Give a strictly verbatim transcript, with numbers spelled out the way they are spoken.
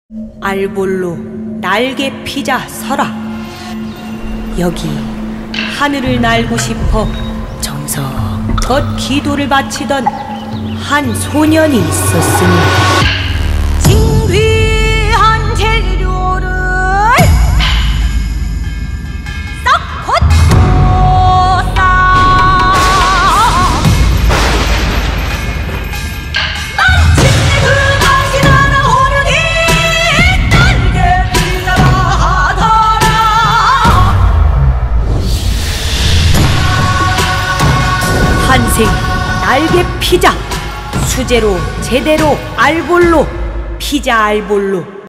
알볼로 날개 피자 서라. 여기 하늘을 날고 싶어 정성껏 기도를 바치던 한 소년이 있었으니 진귀한 재료를 싹 걷고 싸 마침내 그 맛이 날아오르니 날개 피자라 하더라. 한생 날개 피자, 수제로 제대로 알볼로 피자 알볼로.